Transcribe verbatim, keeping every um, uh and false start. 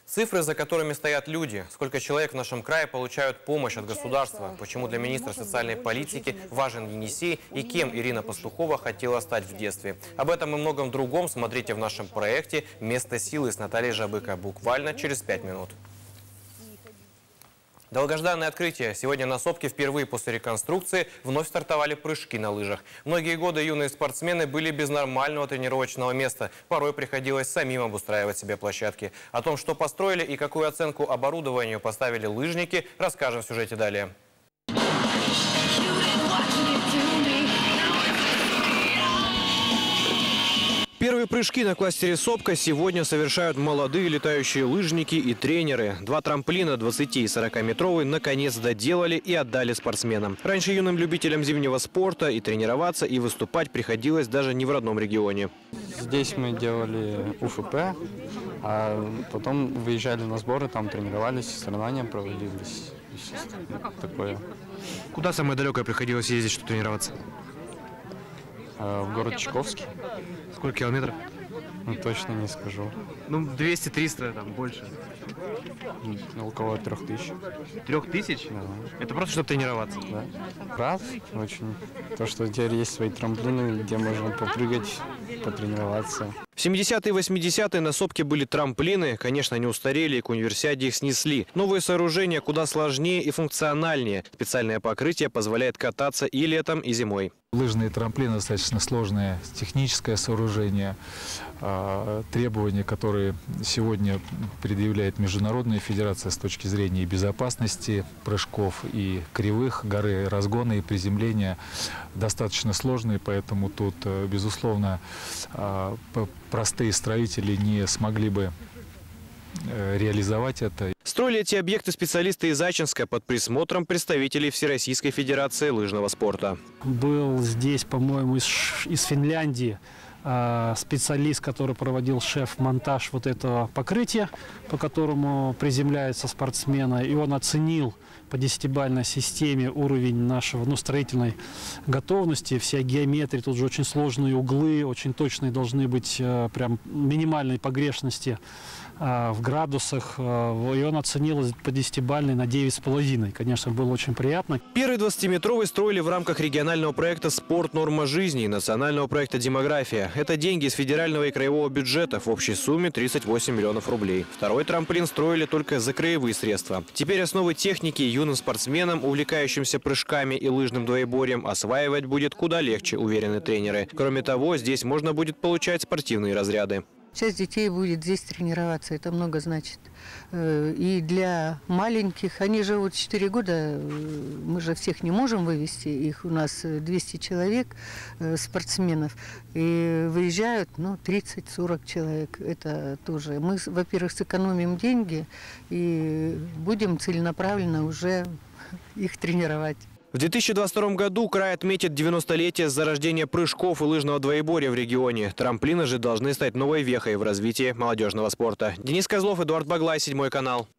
Цифры, за которыми стоят люди. Сколько человек в нашем крае получают помощь от государства. Почему для министра социальной политики важен Енисей и кем Ирина Пастухова хотела стать в детстве. Об этом и многом другом смотрите в нашем проекте «Место силы» с Натальей Жабыко буквально через пять минут. Долгожданное открытие. Сегодня на Сопке впервые после реконструкции вновь стартовали прыжки на лыжах. Многие годы юные спортсмены были без нормального тренировочного места. Порой приходилось самим обустраивать себе площадки. О том, что построили и какую оценку оборудованию поставили лыжники, расскажем в сюжете далее. Первые прыжки на кластере «Сопка» сегодня совершают молодые летающие лыжники и тренеры. Два трамплина двадцати- и сорокаметровые наконец доделали и отдали спортсменам. Раньше юным любителям зимнего спорта и тренироваться, и выступать приходилось даже не в родном регионе. Здесь мы делали УФП, а потом выезжали на сборы, там тренировались, соревнования проводились. Такое. Куда самое далекое приходилось ездить, чтобы тренироваться? В город Чайковский. Сколько километров? Ну, точно не скажу. Ну, двести-триста, там, больше. Около трех тысяч. Трех тысяч? Да. Это просто, чтобы тренироваться? Да. Рад очень. То, что теперь есть свои трамплины, где можно попрыгать, потренироваться. В семидесятые и восьмидесятые на Сопке были трамплины. Конечно, они устарели, и к универсиаде их снесли. Новые сооружения куда сложнее и функциональнее. Специальное покрытие позволяет кататься и летом, и зимой. Лыжные трамплины достаточно сложное техническое сооружение. Требования, которые сегодня предъявляет Международная федерация с точки зрения безопасности прыжков и кривых, горы разгона и приземления, достаточно сложные, поэтому тут, безусловно, простые строители не смогли бы реализовать это. Строили эти объекты специалисты из Ачинска под присмотром представителей Всероссийской федерации лыжного спорта. Был здесь, по-моему, из, из Финляндии специалист, который проводил шеф-монтаж вот этого покрытия, по которому приземляются спортсмены, и он оценил по десятибалльной системе уровень нашего, ну, строительной готовности, вся геометрия, тут же очень сложные углы, очень точные должны быть, прям минимальные погрешности в градусах, и он оценил по десятибалльной на девять с половиной. Конечно, было очень приятно. Первый двадцатиметровый строили в рамках регионального проекта «Спорт. Норма жизни» и национального проекта «Демография». Это деньги из федерального и краевого бюджета в общей сумме тридцать восемь миллионов рублей. Второй трамплин строили только за краевые средства. Теперь основы техники юным спортсменам, увлекающимся прыжками и лыжным двоеборьем, осваивать будет куда легче, уверены тренеры. Кроме того, здесь можно будет получать спортивные разряды. Часть детей будет здесь тренироваться, это много значит. И для маленьких, они живут четыре года, мы же всех не можем вывести, их у нас двести человек, спортсменов, и выезжают, ну, тридцать-сорок человек. Это тоже. Мы, во-первых, сэкономим деньги и будем целенаправленно уже их тренировать. В две тысячи двадцать втором году край отметит девяностолетие с зарождения прыжков и лыжного двоеборья в регионе. Трамплины же должны стать новой вехой в развитии молодежного спорта. Денис Козлов, Эдуард Баглай, седьмой канал.